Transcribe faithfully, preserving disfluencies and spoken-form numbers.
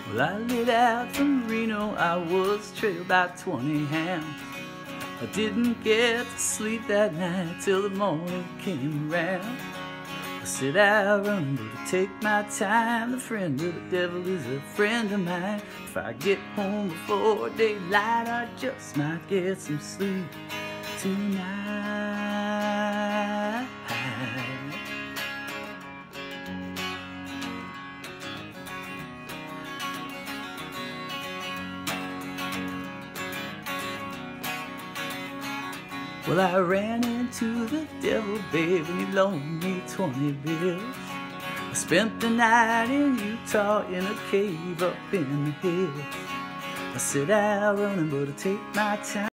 Well, I lit out from Reno, I was trailed by twenty hounds. I didn't get to sleep that night till the morning came around. I said I'll run, but I take my time. The friend of the devil is a friend of mine. If I get home before daylight, I just might get some sleep tonight. Well, I ran into the devil, babe, and he loaned me twenty bills. I spent the night in Utah in a cave up in the hills. I said I'll run, but I take my time.